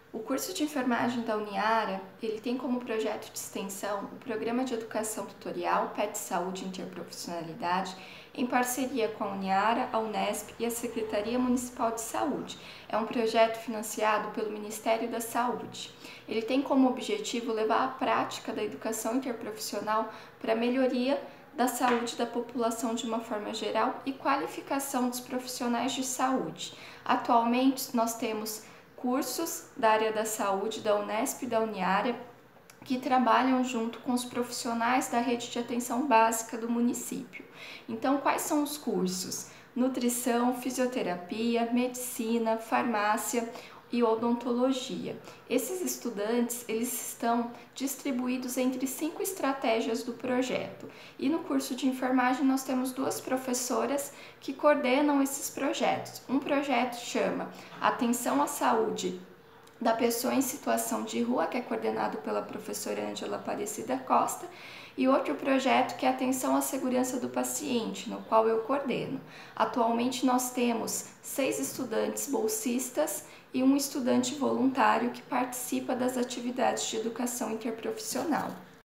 O curso de enfermagem da Uniara, ele tem como projeto de extensão o Programa de Educação Tutorial PET Saúde e Interprofissionalidade, em parceria com a Uniara, a Unesp e a Secretaria Municipal de Saúde. É um projeto financiado pelo Ministério da Saúde. Ele tem como objetivo levar a prática da educação interprofissional para a melhoria da saúde da população de uma forma geral e qualificação dos profissionais de saúde. Atualmente, nós temos cursos da área da saúde da Unesp e da Uniara que trabalham junto com os profissionais da rede de atenção básica do município. Então, quais são os cursos? Nutrição, fisioterapia, medicina, farmácia e odontologia. Esses estudantes, eles estão distribuídos entre 5 estratégias do projeto. E no curso de enfermagem nós temos 2 professoras que coordenam esses projetos. Um projeto chama Atenção à Saúde da Pessoa em Situação de Rua, que é coordenado pela professora Ângela Aparecida Costa, e outro projeto que é Atenção à Segurança do Paciente, no qual eu coordeno. Atualmente nós temos 6 estudantes bolsistas e um estudante voluntário que participa das atividades de educação interprofissional.